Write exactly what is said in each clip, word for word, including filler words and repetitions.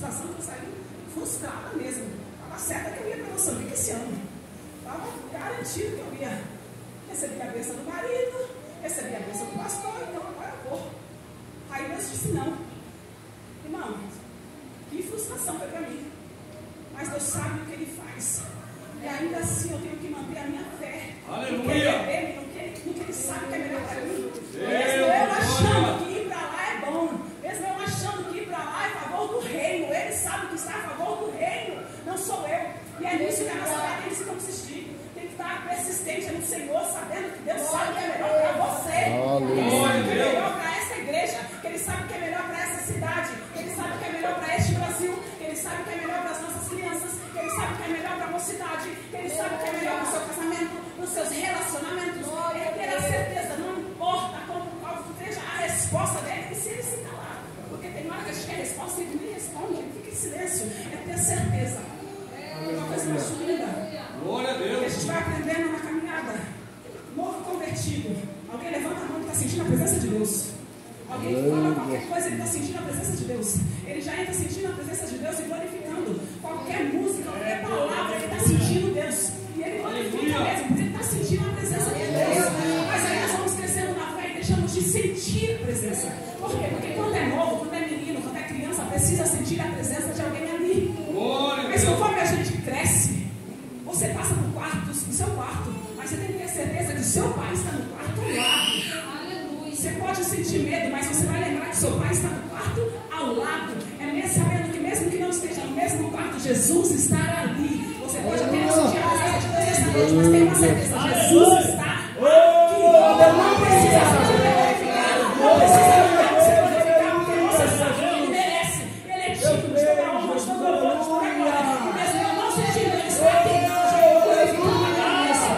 situação que eu saí frustrada mesmo. Estava certa que eu ia para Moçambique esse ano. Estava garantido que eu ia receber a bênção do marido, receber a bênção do pastor, então agora eu vou. Aí Deus disse não. Irmão, que frustração foi para mim. Mas Deus sabe o que Ele faz. E ainda assim eu tenho que manter a minha fé. Aleluia! No que Ele, no que Ele, no que Ele sabe que é melhor para mim. Mesmo eu achando que ir para lá é bom. Mesmo eu achando que ir para lá é a favor do reino. Ele sabe que está a favor do reino. Não sou eu. E é nisso que a nossa fé tem que se consistir. Tem que estar persistente no Senhor, sabendo que Deus sabe que é melhor para você. Ele sabe que é melhor para essa igreja. Que Ele sabe que é melhor para essa cidade. Que Ele sabe que é melhor para este Brasil. Que Ele sabe que é melhor para as nossas crianças. Que Ele sabe que é melhor para a mocidade. Que Ele sabe que é melhor para o seu casamento, para os seus relacionamentos. Ele ter a certeza, não importa como, qual seja a resposta dele, que se ele se calar. Porque tem hora que a gente quer resposta e ele nem responde, ele fica em silêncio. É ter certeza. É uma coisa mais linda. Glória a Deus. A gente vai aprendendo na caminhada. Novo convertido. Alguém levanta a mão que está sentindo a presença de Deus. Alguém fala qualquer coisa, ele está sentindo a presença de Deus. Ele já entra sentindo a presença de Deus e glorificando. Qualquer música, qualquer palavra, ele está sentindo Deus. E ele glorifica mesmo, porque ele está sentindo a presença de Deus. Mas aí nós vamos crescendo na fé e deixamos de sentir a presença. Por quê? Porque quando é novo, quando é menino, quando é criança, precisa sentir a presença de alguém ali. Mas conforme a gente cresce, você passa no quarto, no seu quarto, mas você tem que ter certeza que o seu pai está no quarto ao lado. Você pode sentir medo, mas você vai lembrar que seu pai está no quarto ao lado. É mesmo sabendo que mesmo que não esteja no mesmo quarto, Jesus está ali. Você pode até não sentir a presença de Deus esta noite, mas tem uma certeza, Jesus está aqui. Eu não precisa ser glorificado, não precisa ser glorificado, porque você sabe que Ele merece. Ele é digno de toda honra, de todo louvor, de toda glória. E mesmo eu não sentindo, Ele está aqui. Eu vou glorificar a cabeça.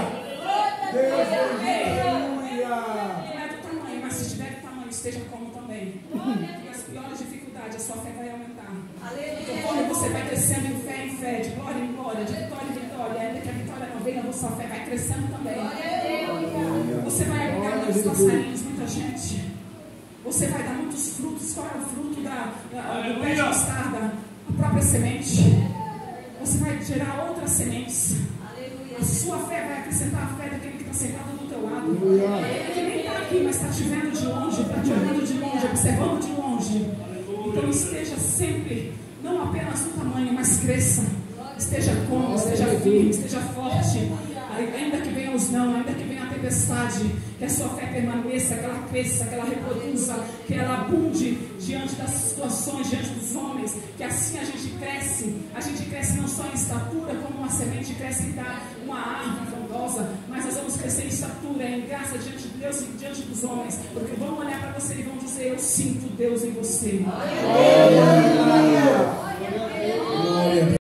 Esteja como também. E as piores dificuldades, a sua fé vai aumentar. Conforme você vai crescendo em fé em fé, de glória em glória, de vitória em vitória, ainda que a vitória não venha, a sua fé vai crescendo também. Você vai abrigar muitos passarinhos, muita gente. Você vai dar muitos frutos. Qual é o fruto da, da, do pé de mostarda? A própria semente. Você vai gerar outras sementes. A sua fé vai acrescentar a fé daquele que está sentado do teu lado. Ele que nem está aqui, mas está te vendo de longe, está te olhando de longe, observando de longe. Então esteja sempre, não apenas no tamanho, mas cresça. Esteja como, esteja firme, esteja forte. Ainda que venham os não, ainda que venha a tempestade, que a sua fé permaneça, que ela cresça, que ela reproduza, que ela abunde diante das situações, diante dos homens, que assim a gente cresce. A gente cresce não só em estatura, como uma semente cresce e dá uma árvore frondosa, mas nós vamos crescer em estatura, em graça diante de Deus e diante dos homens, porque vão olhar para você e vão dizer: eu sinto Deus em você. Aleluia!